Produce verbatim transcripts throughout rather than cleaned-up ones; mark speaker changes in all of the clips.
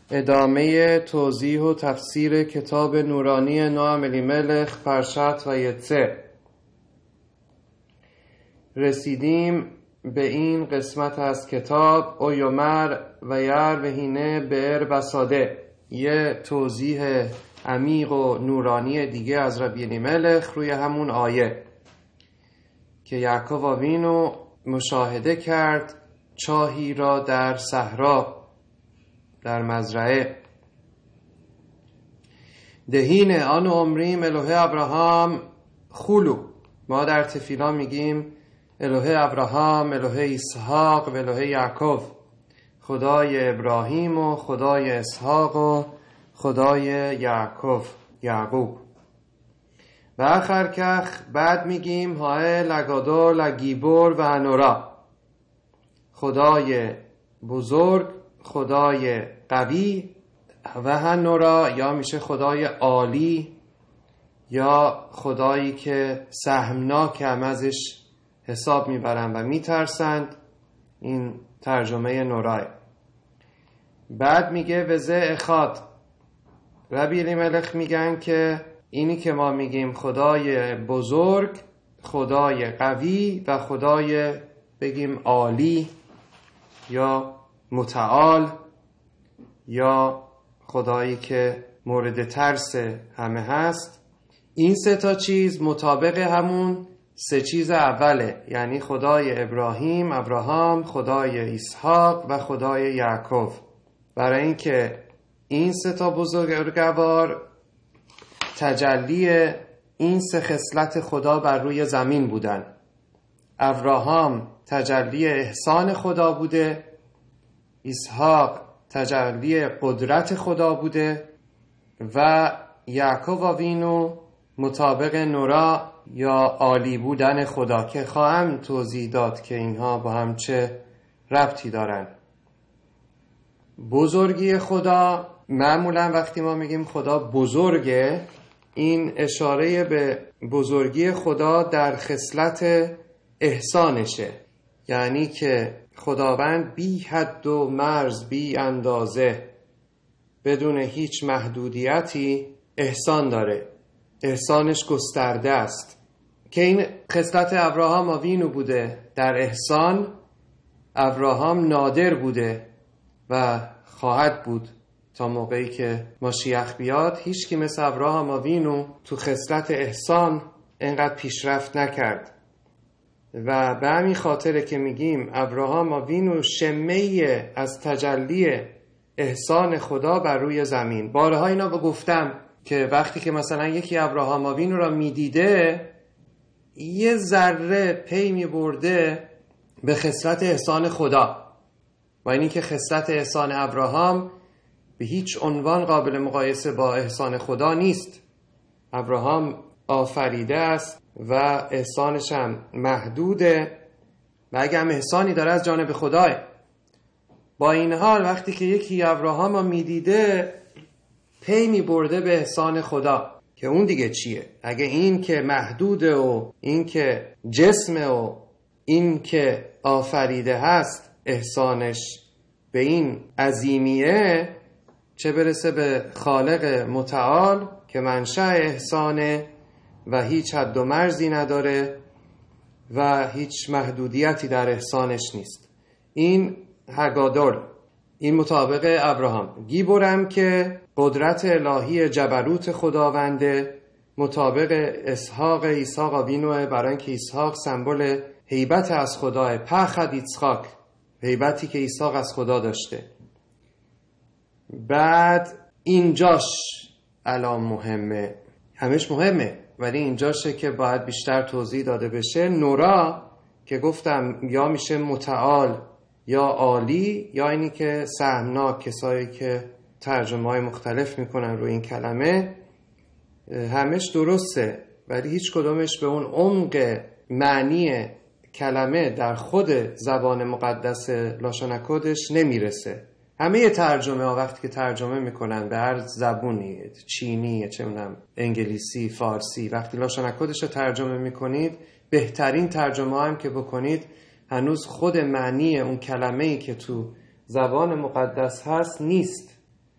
Speaker 1: ادامه توضیح و تفسیر کتاب نورانی نوح الیملخ پرشت ویצא. رسیدیم به این قسمت از کتاب او یومر و یر و هینه بئر بساده، یه توضیح عمیق و نورانی دیگه از ربی الیملخ روی همون آیه که یعقوب آوینو مشاهده کرد چاهی را در صحرا در مزرعه. دهینه آن عمریم الوه ابراهام خولو، ما در تفیلا میگیم الوه ابراهام، الوه اسحاق و الوه یعقوب، خدای ابراهیم و خدای اسحاق و خدای یعقوب یعقوب. و آخر کخ بعد میگیم های لگادو لگیبور و هنورا، خدای بزرگ، خدای قوی و هنورا یا میشه خدای عالی یا خدایی که سهمناک هم ازش حساب میبرن و میترسند. این ترجمه نورای. بعد میگه وزه اخاد، ربی الیملخ میگن که اینی که ما میگیم خدای بزرگ، خدای قوی و خدای بگیم عالی یا متعال یا خدایی که مورد ترس همه هست، این سه تا چیز مطابق همون سه چیز اوله، یعنی خدای ابراهیم، ابراهام، خدای اسحاق و خدای یعقوب. برای اینکه این سه تا بزرگوار تجلی این سه خصلت خدا بر روی زمین بودن. ابراهام تجلی احسان خدا بوده، اسحاق تجلی قدرت خدا بوده و یعقوب آوینو مطابق نورا یا عالی بودن خدا، که خواهم توضیح داد که اینها با هم چه ربطی دارن. بزرگی خدا، معمولا وقتی ما میگیم خدا بزرگه، این اشاره به بزرگی خدا در خصلت احسانشه، یعنی که خداوند بی حد و مرز، بی اندازه، بدون هیچ محدودیتی احسان داره، احسانش گسترده است. که این خصلت ابراهام آوینو بوده در احسان. ابراهام نادر بوده و خواهد بود تا موقعی که ماشیخ بیاد. هیچ کی مثل ابراهام آوینو تو خصلت احسان اینقدر پیشرفت نکرد و به همین خاطره که میگیم ابراهام آوینو شمه از تجلی احسان خدا بر روی زمین. بارها اینا به گفتم که وقتی که مثلا یکی ابراهام آوینو را میدیده، یه ذره پی میبرده به خصلت احسان خدا، و اینی که خصلت احسان ابراهام به هیچ عنوان قابل مقایسه با احسان خدا نیست. ابراهام آفریده است و احسانش هم محدوده و اگه هم احسانی داره از جانب خداه. با این حال وقتی که یکی ابراهام رو میدیده، پی می برده به احسان خدا که اون دیگه چیه. اگه این که محدوده و این که جسمه و این که آفریده هست احسانش به این عظیمیه، چه برسه به خالق متعال که منشأ احسانه و هیچ حد و مرزی نداره و هیچ محدودیتی در احسانش نیست. این هگادول، این مطابق ابراهام. گیبورم که قدرت الهی جبروت خداونده، مطابق اسحاق. اسحاق آوینوه، برای اینکه اسحاق سمبل هیبت از خداه. پخد اسحاق، هیبتی که اسحاق از خدا داشته. بعد اینجاش الان مهمه، همش مهمه ولی اینجاشه که باید بیشتر توضیح داده بشه. نورا که گفتم یا میشه متعال یا عالی یا اینی که سهمناک، کسایی که ترجمه های مختلف میکنن روی این کلمه، همش درسته ولی هیچ کدومش به اون عمق معنی کلمه در خود زبان مقدس لاشنکودش نمیرسه. همه ترجمه ها وقتی که ترجمه میکنن به هر زبونی، چینی، چه میدونم انگلیسی، فارسی، وقتی لاشنکودش رو ترجمه میکنید، بهترین ترجمه ها هم که بکنید، هنوز خود معنی اون کلمه‌ای که تو زبان مقدس هست نیست.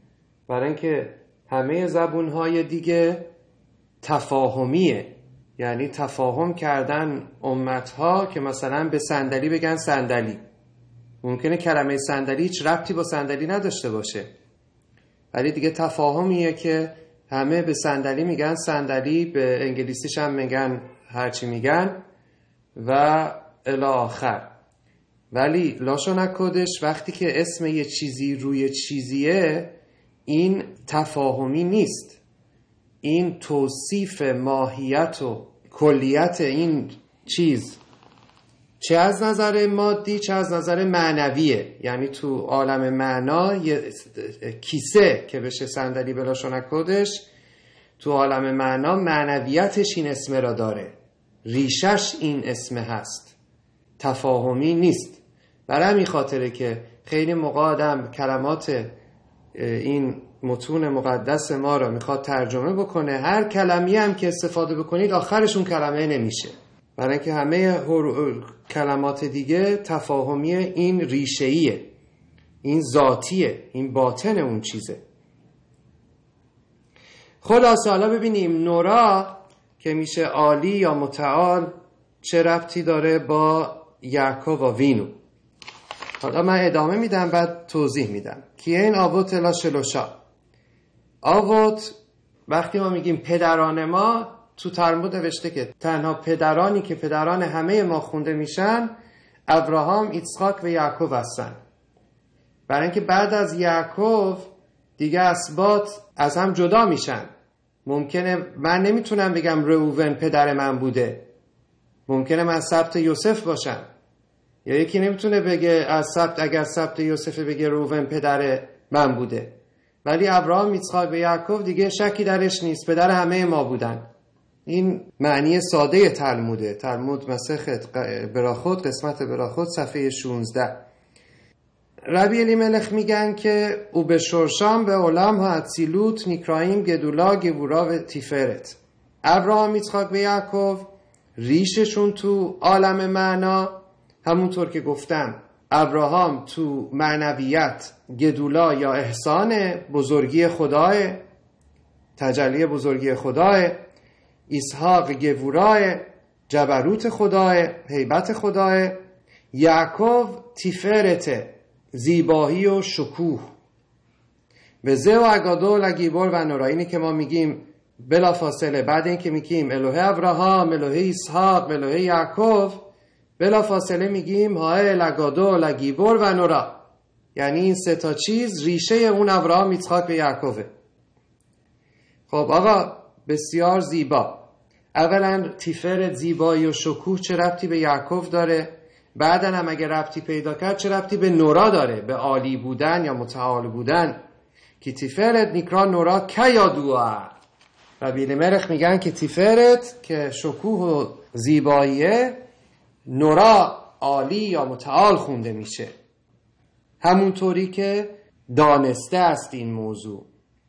Speaker 1: برای اینکه همه زبونهای دیگه تفاهمیه، یعنی تفاهم کردن امتها که مثلا به صندلی بگن صندلی. ممکنه کلمه صندلی هیچ ربطی با صندلی نداشته باشه، ولی دیگه تفاهمیه که همه به صندلی میگن صندلی، به انگلیسیش هم میگن هرچی میگن و الی آخر. ولی لاشون کدش وقتی که اسم یه چیزی روی چیزیه، این تفاهمی نیست، این توصیف ماهیت و کلیت این چیز، چه از نظر مادی چه از نظر معنویه. یعنی تو عالم معنا یه کیسه که بشه صندلی به لاشون کدش، تو عالم معنا معنویتش این اسم را داره، ریشش این اسم هست، تفاهمی نیست. برای همین خاطره که خیلی موقع آدم کلمات این متون مقدس ما را میخواد ترجمه بکنه، هر کلمی هم که استفاده بکنید آخرشون کلمه نمیشه، برای اینکه همه کلمات دیگه تفاهمی این ریشه‌ایه، این ذاتیه، این باطن اون چیزه. خلاصه حالا ببینیم نورا که میشه عالی یا متعال چه ربطی داره با یعکوب و وینو. حالا من ادامه میدم بعد توضیح میدم. کیه این آوت الا شلوشا؟ آوت وقتی ما میگیم پدران ما، تو تلمود نوشته که تنها پدرانی که پدران همه ما خونده میشن ابراهام، ایسحاق و یعقوب هستن. برای اینکه بعد از یعقوب دیگه اسباط از هم جدا میشن. ممکنه من نمیتونم بگم روبن پدر من بوده، ممکنه من سبط یوسف باشم، یا یکی نمیتونه بگه از سبط اگر سبط یوسف بگه روبن پدر من بوده. ولی ابراهام، ایسحاق و یعقوب دیگه شکی درش نیست، پدر همه ما بودن. این معنی ساده تلموده. تلمود مسخت براخوت قسمت براخوت صفحه شانزده. ربی الیملخ میگن که او به شرشام به علم ها اتسیلوت نیکرایم گدولا گبورا و تیفرت. ابراهام، ایسحاق و یعقوب ریششون تو عالم معنا، همونطور که گفتم ابراهام تو معنویت گدولا یا احسان بزرگی خداه، تجلی بزرگی خداه، ایسحاق گبورا جبروت خداه، هیبت خداه، یعقوب تیفرت زیبایی و شکوه. به زه و اگادو لگیبور و نورا. که ما میگیم بلا فاصله بعد این که میگیم الوه ابراهام، الوه ایسحاق، الوه یعقوب، بلا فاصله میگیم های لگادو لگیبور و نورا، یعنی این سه تا چیز ریشه اون ابراهام، ایسحاق و یعقوبه. خب آقا بسیار زیبا. اولا تیفرت زیبایی و شکوه چه ربطی به یعقوب داره؟ بعدا هم اگه ربطی پیدا کرد چه ربطی به نورا داره، به عالی بودن یا متعال بودن؟ که تیفرت نیکرا نورا کیا دوا. ربی الیملخ میگن که تیفرت که شکوه و زیباییه، نورا عالی یا متعال خونده میشه. همونطوری که دانسته است این موضوع.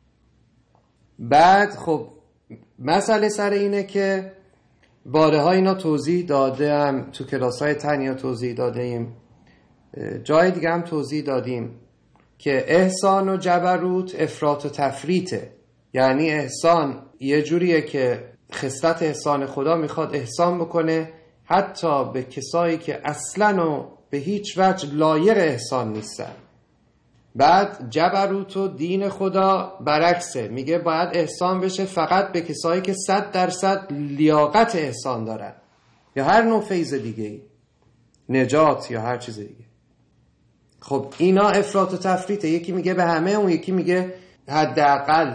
Speaker 1: بعد خب مسئله سر اینه که بارها اینا توضیح داده هم تو کلاس های تنیا توضیح داده ایم، جای دیگه هم توضیح دادیم که احسان و جبروت افراط و تفریطه. یعنی احسان یه جوریه که خصلت احسان خدا میخواد احسان بکنه حتی به کسایی که اصلاً و به هیچ وجه لایق احسان نیستن. بعد جبروت و دین خدا برعکسه، میگه باید احسان بشه فقط به کسایی که صد درصد لیاقت احسان دارن، یا هر نوع فیض دیگه ای، نجات یا هر چیز دیگه. خب اینا افراط و تفریطه. یکی میگه به همه، اون یکی میگه حداقل.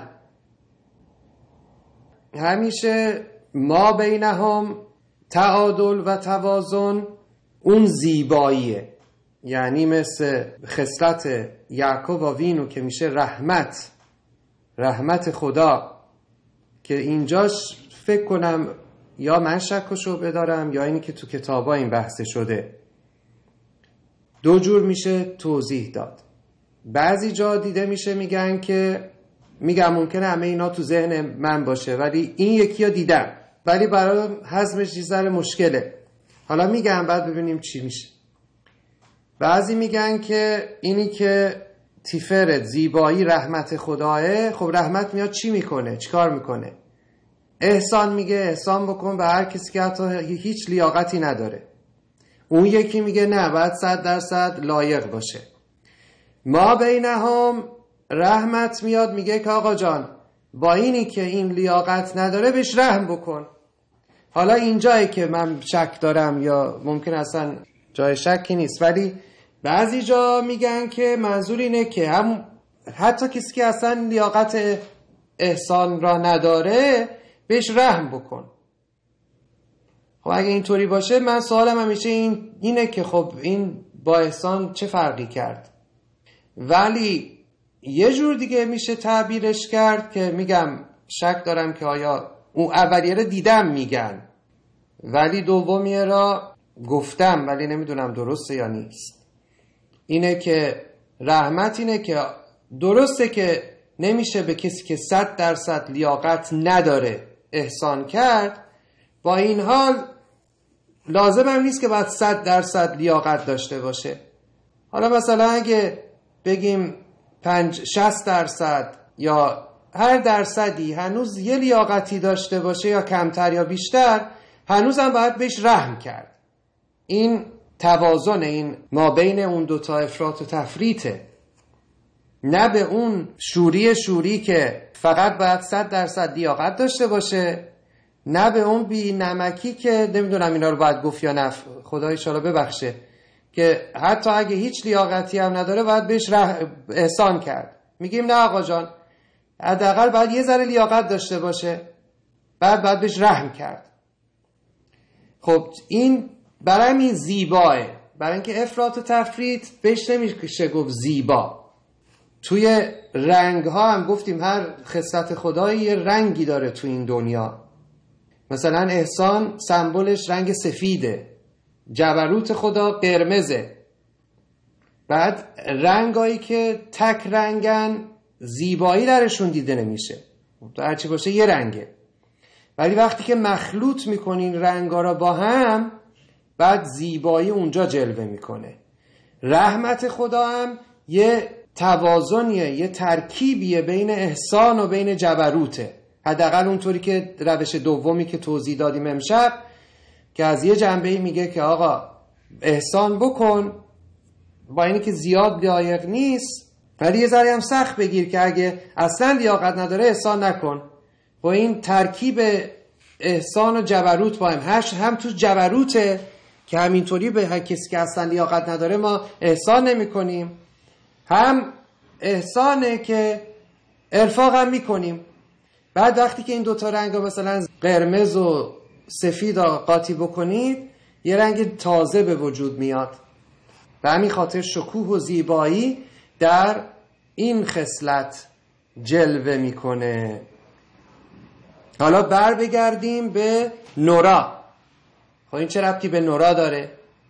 Speaker 1: همیشه ما بینهم تعادل و توازن، اون زیباییه. یعنی مثل خصلت یعقوب و وینو که میشه رحمت، رحمت خدا، که اینجاش فکر کنم یا من شک و شبهه دارم یا اینی که تو کتابا این بحث شده، دو جور میشه توضیح داد. بعضی جا دیده میشه میگن که میگم ممکنه همه اینا تو ذهن من باشه ولی این یکی ها دیدم، ولی برای هضمش یه ذره مشکله. حالا میگم بعد ببینیم چی میشه. بعضی میگن که اینی که تیفرت، زیبایی، رحمت خداه، خب رحمت میاد چی میکنه؟ چیکار میکنه؟ احسان میگه احسان بکن به هر کسی که حتی هیچ لیاقتی نداره. اون یکی میگه نه، باید صد درصد لایق باشه. ما بینهم رحمت میاد میگه که آقا جان با اینی که این لیاقت نداره بهش رحم بکن. حالا اینجایی که من شک دارم یا ممکن اصلا جای شکی نیست، ولی بعضی جا میگن که منظور اینه که هم حتی کسی که اصلا لیاقت احسان را نداره بهش رحم بکن. خب اگه اینطوری باشه من سوالم همیشه این اینه که خب این با احسان چه فرقی کرد؟ ولی یه جور دیگه میشه تعبیرش کرد که میگم شک دارم که آیا اون اولیه رو دیدم میگن ولی دومیه را گفتم ولی نمیدونم درسته یا نیست. اینه که رحمت اینه که درسته که نمیشه به کسی که صد درصد لیاقت نداره احسان کرد، با این حال لازم هم نیست که باید صد درصد لیاقت داشته باشه. حالا مثلا اگه بگیم پنج شصت درصد یا هر درصدی هنوز یه لیاقتی داشته باشه یا کمتر یا بیشتر، هنوز هم باید بهش رحم کرد. این توازن، این ما بین اون دوتا افراط و تفریطه، نه به اون شوری شوری که فقط باید صد درصد لیاقت داشته باشه، نه به اون بی نمکی که نمیدونم اینا رو باید گفت یا نه، خدا ایشالا ببخشه، که حتی اگه هیچ لیاقتی هم نداره باید بهش احسان کرد. میگیم نه آقا جان، حداقل باید یه ذره لیاقت داشته باشه، بعد باید بهش رحم کرد. خب این برای این زیباه، برای اینکه افراط و تفریط بهش نمیشه گفت زیبا. توی رنگ ها هم گفتیم هر خصلت خدایی یه رنگی داره تو این دنیا. مثلا احسان سمبولش رنگ سفیده، جبروت خدا قرمزه. بعد رنگایی که تک رنگن زیبایی درشون دیده نمیشه، تو هرچی باشه یه رنگه. ولی وقتی که مخلوط میکنین رنگا را با هم، بعد زیبایی اونجا جلوه میکنه. رحمت خدا هم یه توازنیه، یه ترکیبیه بین احسان و بین جبروته. حداقل اونطوری که روش دومی که توضیح دادیم امشب، که از یه جنبه‌ای میگه که آقا احسان بکن، با اینی که زیاد لایق نیست ولی یه ذره هم سخت بگیر که اگه اصلا لیاقت نداره احسان نکن. با این ترکیب احسان و جبروت با هم، هم تو جبروته که همینطوری به هر کسی که اصلا لیاقت نداره ما احسان نمی کنیم، هم احسانه که ارفاق هم می کنیم. بعد وقتی که این دوتا رنگ ها مثلا قرمز و سفید قاطی بکنید، یه رنگ تازه به وجود میاد. به همین خاطر شکوه و زیبایی در این خصلت جلوه میکنه. حالا بر بگردیم به نورا. خب این چه ربطی به نورا داره؟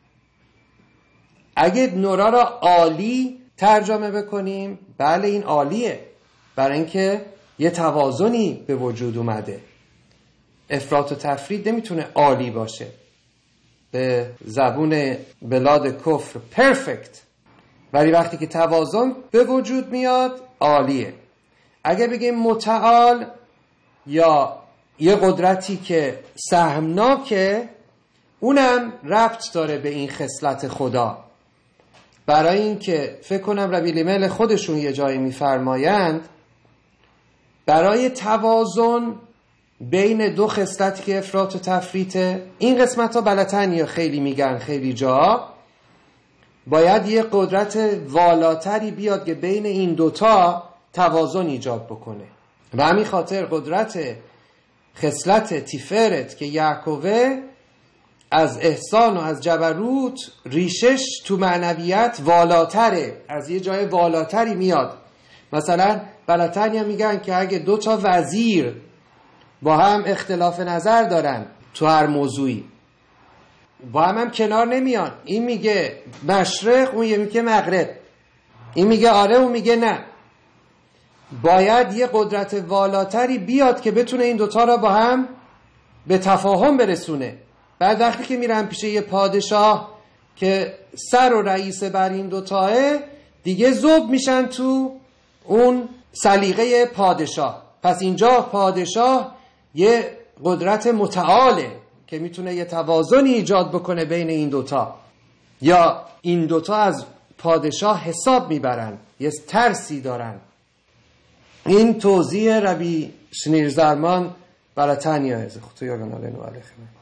Speaker 1: اگه نورا را عالی ترجمه بکنیم، بله این عالیه، برای اینکه یه توازنی به وجود اومده. افراط و تفرید نمیتونه عالی باشه، به زبون بلاد کفر پرفکت، ولی وقتی که توازن به وجود میاد عالیه. اگه بگیم متعال یا یه قدرتی که سهمناکه، اونم ربط داره به این خصلت خدا. برای اینکه فکر کنم ربی الیمل خودشون یه جایی میفرمایند برای توازن بین دو خصلتی که افراط و تفریطه، این قسمت ها بلتنی خیلی میگن خیلی جا، باید یه قدرت والاتری بیاد که بین این دوتا توازن ایجاد بکنه. و همین خاطر قدرت خصلت تیفرت که یعقوبه از احسان و از جبروت ریشش تو معنویت والاتره، از یه جای والاتری میاد. مثلا بلتنی میگن که اگه دو تا وزیر با هم اختلاف نظر دارن تو هر موضوعی، با هم هم کنار نمیان، این میگه مشرق اون یه میگه مغرب، این میگه آره اون میگه نه، باید یه قدرت والاتری بیاد که بتونه این دوتا را با هم به تفاهم برسونه. بعد وقتی که میرن پیش یه پادشاه که سر و رئیس بر این دوتاه، دیگه ذوب میشن تو اون سلیقه پادشاه. پس اینجا پادشاه یه قدرت متعاله که میتونه یه توازنی ایجاد بکنه بین این دوتا، یا این دوتا از پادشاه حساب میبرن، یه ترسی دارن. این توضیح ربی شنیر زرمان برای تنیا هزه خود یاگن آلینو علیه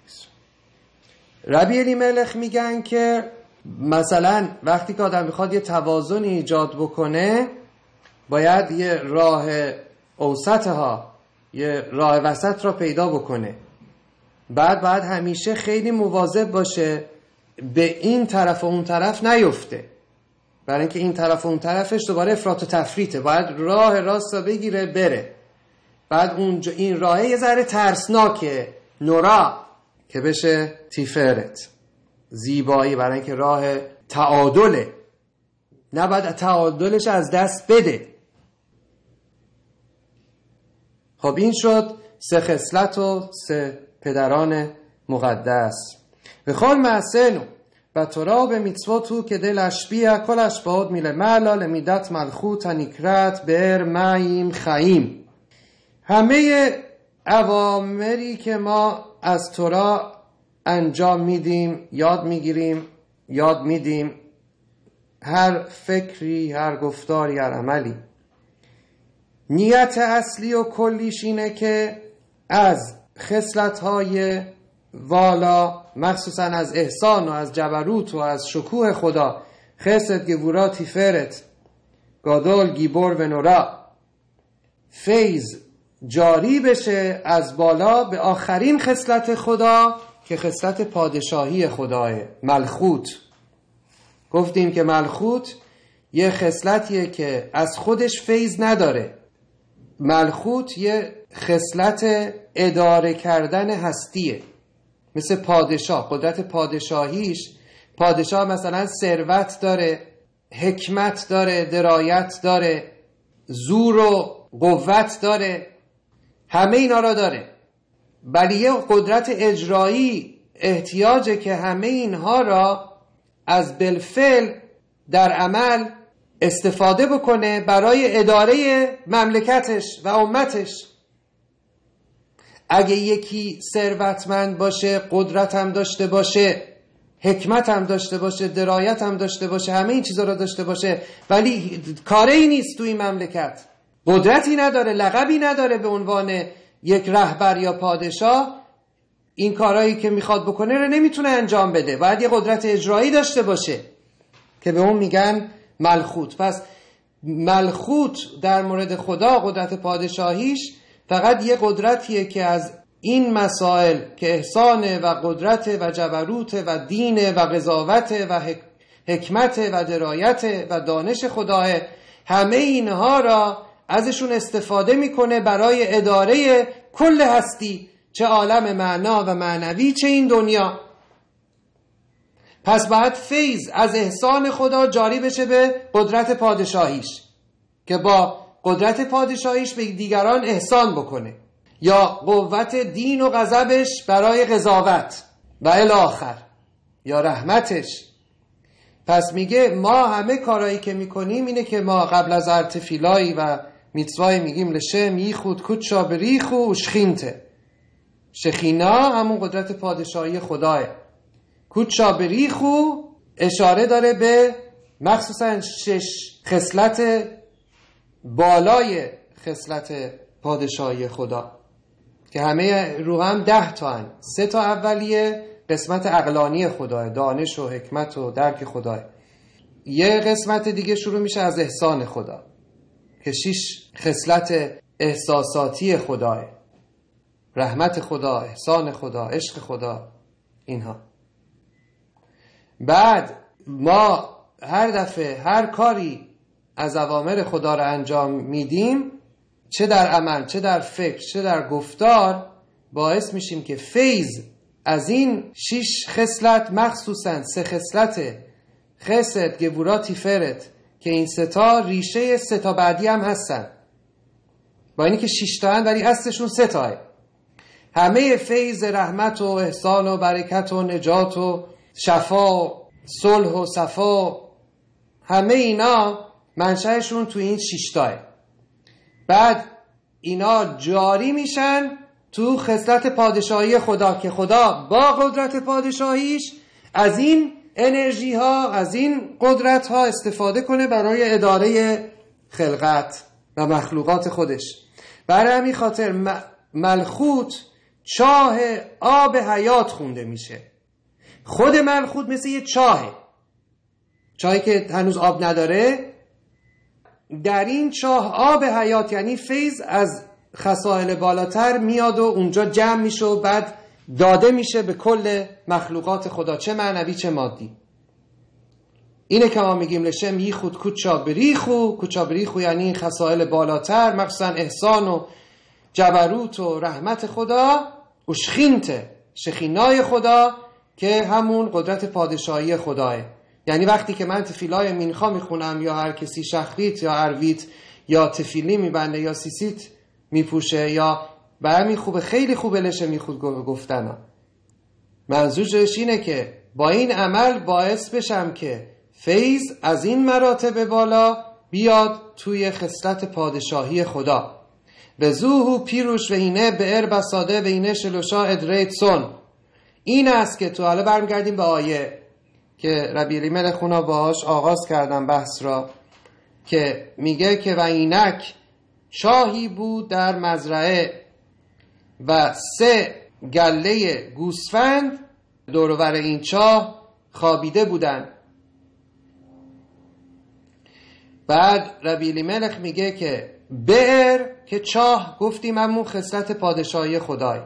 Speaker 1: ربی الیملخ میگن که مثلا وقتی که آدم میخواد یه توازن ایجاد بکنه باید یه راه اوسطها، یه راه وسط را پیدا بکنه. بعد بعد همیشه خیلی مواظب باشه به این طرف و اون طرف نیفته، برای اینکه این طرف و اون طرفش دوباره افراط و تفریطه. باید راه راست را بگیره بره. بعد اونجا این راه یه ذره ترسناکه، نورا که بشه تیفرت، زیبایی، برای اینکه راه تعادله، نباید تعادلش از دست بده. خب این شد سه خصلت و سه پدران مقدس. و خال معسنو و ترا به میتواتو که دلش بیه کلش باد میله معلال میدت ملخوت نکرت بر معیم خیم. همه اوامری که ما از تورا انجام میدیم، یاد میگیریم، یاد میدیم، هر فکری، هر گفتاری، هر عملی، نیت اصلی و کلیش اینه که از خصلت‌های والا، مخصوصا از احسان و از جبروت و از شکوه خدا، خسد گورا تیفرت گادول گیبور و نورا، فیض جاری بشه از بالا به آخرین خصلت خدا که خصلت پادشاهی خداه، ملخوت. گفتیم که ملخوت یه خصلتیه که از خودش فیض نداره. ملخوت یه خصلت اداره کردن هستیه، مثل پادشاه. قدرت پادشاهیش، پادشاه مثلا ثروت داره، حکمت داره، درایت داره، زور و قوت داره، همه اینا را داره. ولی یه قدرت اجرایی احتیاجه که همه اینها را از بالفعل در عمل استفاده بکنه برای اداره مملکتش و امتش. اگه یکی ثروتمند باشه، قدرت هم داشته باشه، حکمت هم داشته باشه، درایت هم داشته باشه، همه این چیزا را داشته باشه، ولی کاری نیست توی این مملکت، قدرتی نداره، لقبی نداره به عنوان یک رهبر یا پادشاه، این کارهایی که میخواد بکنه رو نمیتونه انجام بده. باید یه قدرت اجرایی داشته باشه که به اون میگن ملخوت. پس ملخوت در مورد خدا، قدرت پادشاهیش، فقط یه قدرتیه که از این مسائل که احسانه و قدرت و جبروت و دین و قضاوت و حکمت و درایت و دانش خداه، همه اینها را ازشون استفاده میکنه برای اداره کل هستی، چه عالم معنا و معنوی، چه این دنیا. پس باید فیض از احسان خدا جاری بشه به قدرت پادشاهیش که با قدرت پادشاهیش به دیگران احسان بکنه، یا قوت دین و غضبش برای قضاوت و الی آخر، یا رحمتش. پس میگه ما همه کارهایی که میکنیم اینه که ما قبل از ارتفیلایی و میتوای میگیم لشم یخود کچا بریخو و شخینته. شخینا همون قدرت پادشاهی خداه. کچا بریخو اشاره داره به مخصوصا شش خصلت بالای خصلت پادشاهی خدا که همه رو هم ده تا هن. سه تا اولیه قسمت عقلانی خداه، دانش و حکمت و درک خداه. یه قسمت دیگه شروع میشه از احسان خدا که شش خصلت احساساتی خداه، رحمت خدا، احسان خدا، عشق خدا، اینها. بعد ما هر دفعه هر کاری از اوامر خدا را انجام میدیم، چه در عمل، چه در فکر، چه در گفتار، باعث میشیم که فیض از این شش خصلت، مخصوصا سه خصلت خسد، گبورا، تیفرت، که این سه تا ریشه سه تا بعدی هم هستن، با اینی که شش تا هن ولی اصلشون سه تاه. همه فیض رحمت و احسان و برکت و نجات و شفا و صلح و صفا، همه اینا منشأشون تو این شیشتاه. بعد اینا جاری میشن تو خصلت پادشاهی خدا که خدا با قدرت پادشاهیش از این انرژی ها، از این قدرت ها استفاده کنه برای اداره خلقت و مخلوقات خودش. برای همین خاطر ملخوت چاه آب حیات خونده میشه. خود ملخوت مثل یه چاهه، چاهی که هنوز آب نداره. در این چاه آب حیات یعنی فیض از خصائل بالاتر میاد و اونجا جمع میشه و بعد داده میشه به کل مخلوقات خدا، چه معنوی چه مادی. اینه که ما میگیم لشم یخود کوچا بریخو. کوچا بریخو یعنی خصائل بالاتر، مخصوصا احسان و جبروت و رحمت خدا و شخینته، شخینای خدا که همون قدرت پادشاهی خداه. یعنی وقتی که من تفیلای مینخا میخونم یا هر کسی شخریت یا عرویت یا تفیلی میبنده یا سیسیت میپوشه یا برمی خوبه، خیلی خوبه لشه میخود گفتن. منظورش اینه که با این عمل باعث بشم که فیض از این مراتب بالا بیاد توی خصلت پادشاهی خدا. و زوهو پیروش و اینه به ار بساده و اینه شلوشا ادریت سون. این است که تو حالا برمیگردیم به آیه که ربی الیملخ خونا باهاش آغاز کردم بحث را، که میگه که و اینک شاهی بود در مزرعه و سه گله گوسفند دورور این چاه خوابیده بودن. بعد ربی الیملخ میگه که بئر که چاه گفتیم همون خصلت پادشاهی خدای.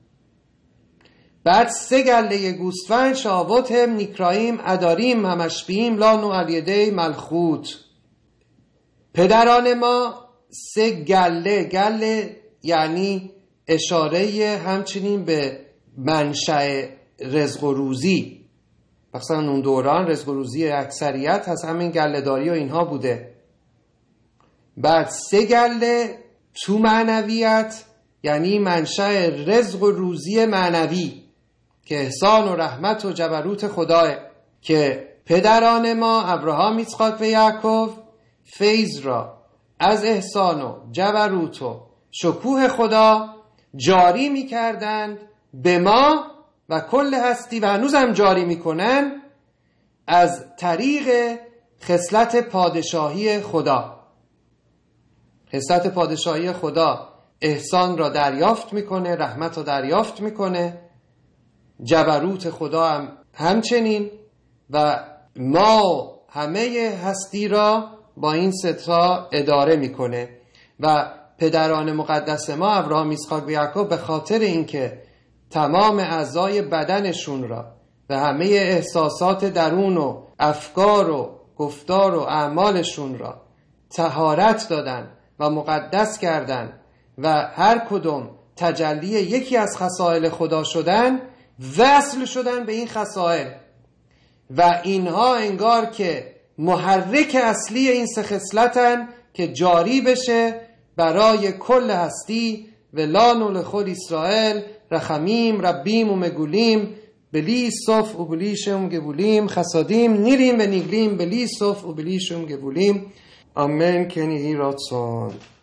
Speaker 1: بعد سه گله گوسفند شاوت هم نیکرایم اداریم همشبیم لانو علیده ملخوت. پدران ما سه گله، گله یعنی اشاره همچنین به منشأ رزق و روزی. مثلا اون دوران رزق و روزی اکثریت هست همین گله داری و اینها بوده. بعد سه گله تو معنویت یعنی منشأ رزق و روزی معنوی که احسان و رحمت و جبروت خداه، که پدران ما ابراهام، اسحاق و یعقوب فیض را از احسان و جبروت و شکوه خدا جاری می کردند به ما و کل هستی و هنوز هم جاری می کنن از طریق خصلت پادشاهی خدا. خصلت پادشاهی خدا احسان را دریافت میکنه، رحمت را دریافت میکنه، جبروت خدا هم همچنین، و ما همه هستی را با این ستا اداره میکنه. و پدران مقدس ما ابراهام، اسحاق و یعقوب به خاطر اینکه تمام اعضای بدنشون را و همه احساسات درون و افکار و گفتار و اعمالشون را طهارت دادن و مقدس کردن و هر کدوم تجلی یکی از خصائل خدا شدن، وصل شدن به این خصائل و اینها انگار که محرک اصلی این سه خصلتن که جاری بشه برای کل هستی. و لانو لخول اسرائیل رحمیم ربیم و مگولیم بلی صف و بلی شم گبولیم خسادیم نیریم و نیگلیم بلی صف و بلی شم گبولیم. آمین کنی راتسان.